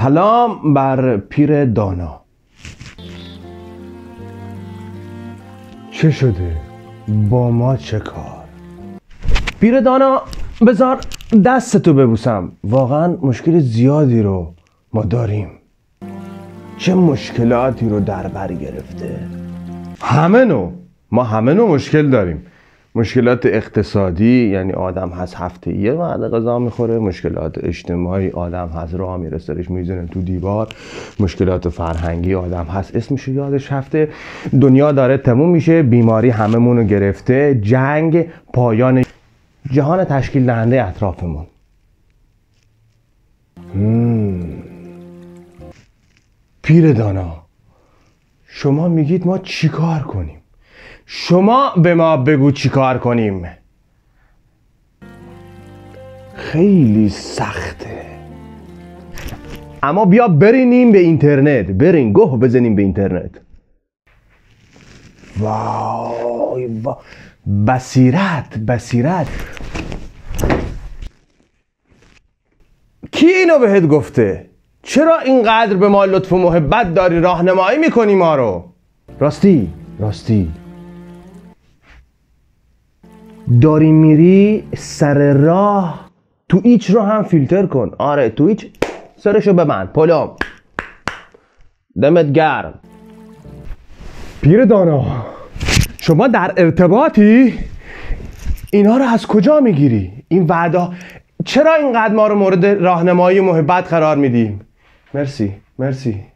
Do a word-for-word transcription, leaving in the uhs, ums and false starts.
سلام بر پیر دانا. چه شده؟ با ما چه کار؟ پیر دانا بذار دستتو ببوسم. واقعا مشکل زیادی رو ما داریم. چه مشکلاتی رو در بر گرفته؟ همه نوع ما همه نوع مشکل داریم. مشکلات اقتصادی، یعنی آدم هست هفته یه وعده غذا میخوره. مشکلات اجتماعی، آدم هست راه میرسه میزنه تو دیوار. مشکلات فرهنگی، آدم هست اسمشو یادش هفته. دنیا داره تموم میشه، بیماری هممونو گرفته، جنگ، پایان جهان تشکیل دهنده اطرافمون. پیر دانا، شما میگید ما چیکار کنیم؟ شما به ما بگو چیکار کنیم. خیلی سخته، اما بیا برینیم به اینترنت. برین گوه بزنیم به اینترنت. وای وای، بصیرت بصیرت. کی اینو بهت گفته؟ چرا اینقدر به ما لطف و محبت داری راهنمایی میکنی ما رو؟ راستی راستی داری میری سر راه تو ایچ رو هم فیلتر کن. آره تو ایچ سرشو ببند. پلم دمت گرم. پیر دانا، شما در ارتباطی؟ اینا رو از کجا میگیری؟ این وعده چرا اینقدر ما رو مورد راهنمایی و محبت قرار میدیم؟ مرسی مرسی.